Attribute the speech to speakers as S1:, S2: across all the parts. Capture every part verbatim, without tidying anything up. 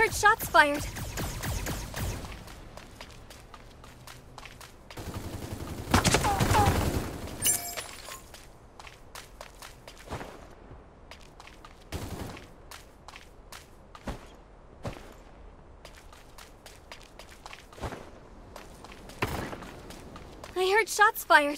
S1: heard shots fired. I heard shots fired.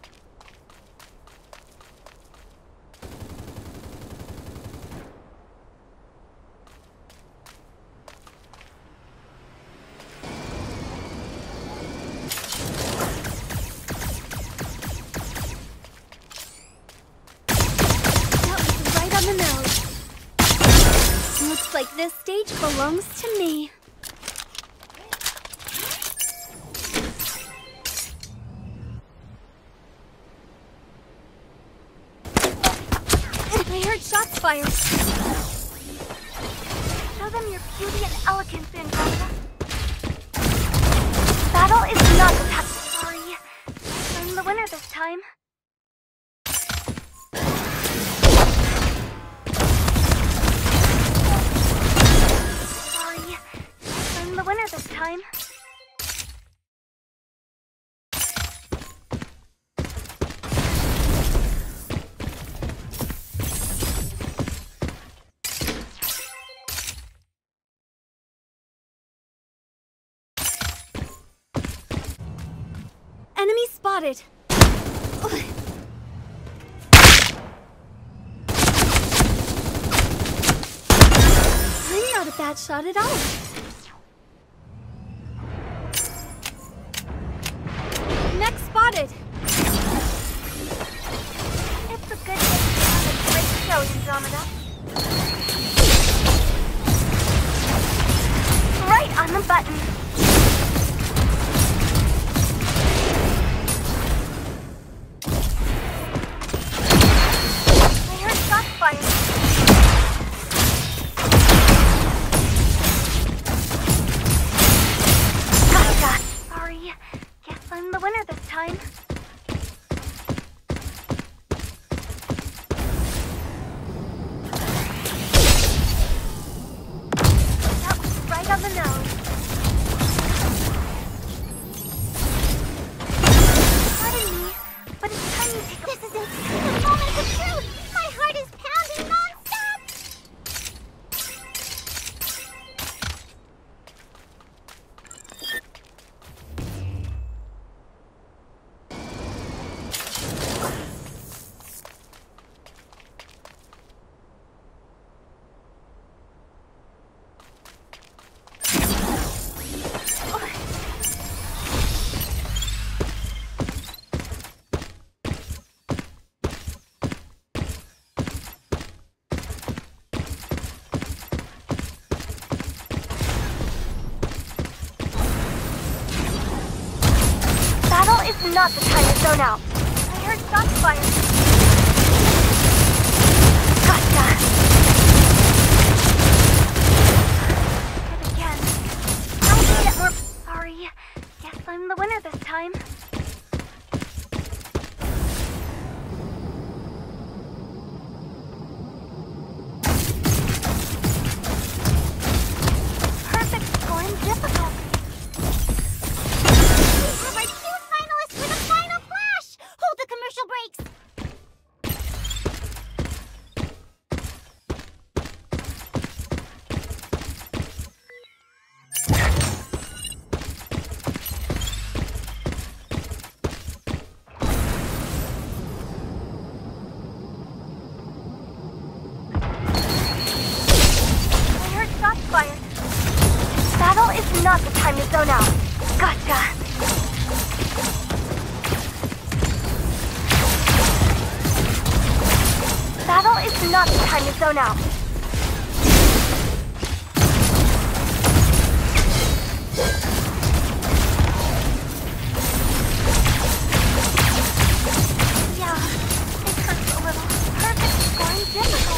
S1: That was right on the nose. Looks like this stage belongs to me. I heard shots fired. Show them your beauty and elegance, Andromeda. Battle is not the path. Sorry. I'm the winner this time. Sorry. I'm the winner this time. Enemy spotted. I'm not a bad shot at all. Next spotted. It's a good day to have a great show, Andromeda. Right on the button. Gotcha! Sorry. Guess I'm the winner this time. That was right on the nose. Pardon me, but it's time you take a... This is it! The moment of truth! My heart is pounding non-stop! Battle is not the time to zone out. I heard shots fired. Gotcha. Good again. I need to get more... Sorry. Guess I'm the winner this time. Perfect score in difficult. Fired. Battle is not the time to zone out. Gotcha. Battle is not the time to zone out. Yeah, it hurts a little. Perfect scoring difficult.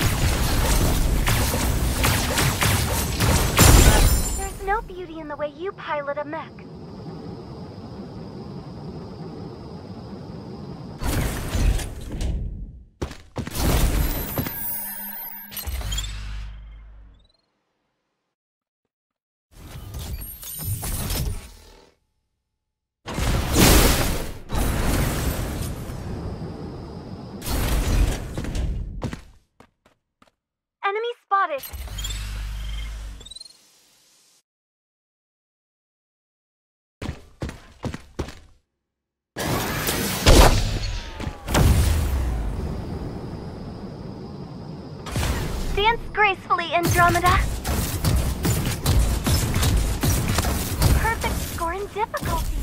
S1: No beauty in the way you pilot a mech. gracefully, Andromeda. Perfect score in difficulty.